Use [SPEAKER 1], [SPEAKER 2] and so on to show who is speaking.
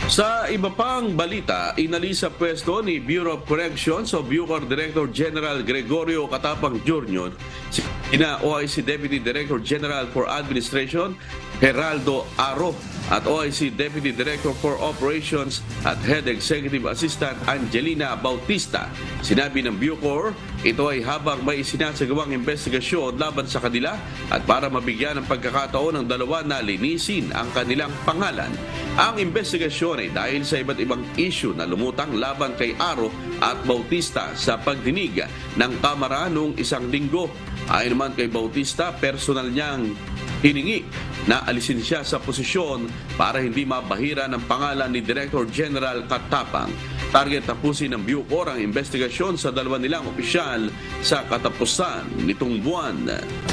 [SPEAKER 1] Sa iba pang balita, inalis sa pwesto ni Bureau of Corrections o Bucor Director General Gregorio Catapang Jr. sina OIC Deputy Director General for Administration Geraldo Aro at OIC Deputy Director for Operations at Head Executive Assistant Angelina Bautista. Sinabi ng Bucor, ito ay habang may isinasagawang investigasyon laban sa kanila at para mabigyan ng pagkakataon ng dalawa na linisin ang kanilang pangalan. Ang investigasyon ay dahil sa iba't ibang issue na lumutang laban kay Aro at Bautista sa pagdinig ng Kamara noong isang linggo. Ayon naman kay Bautista, personal niyang hiningi na alisin siya sa posisyon para hindi mabahira ng pangalan ni Director General Catapang. Target tapusin ng Bucor ang investigasyon sa dalawa nilang opisyal sa katapusan nitong buwan.